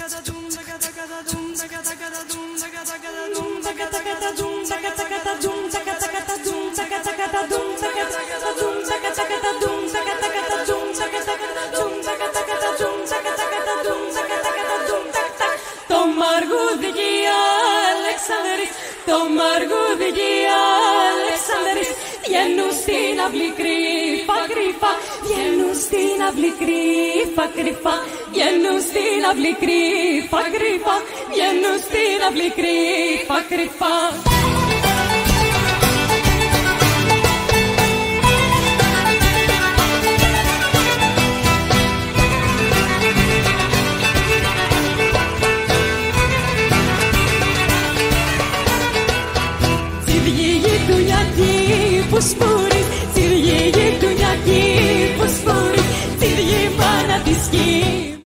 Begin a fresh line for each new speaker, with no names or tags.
Το μαργούδι Αλεξανδρής, το μαργούδι Αλεξανδρής, βγαίνουν στην αυλή κρύφα κρύφα, βγαίνουν στην αυλή κρύφα κρύφα, βγαίνουν στην αυλή κρύφα κρύφα, βγαίνουν στην αυλή κρύφα κρύφα.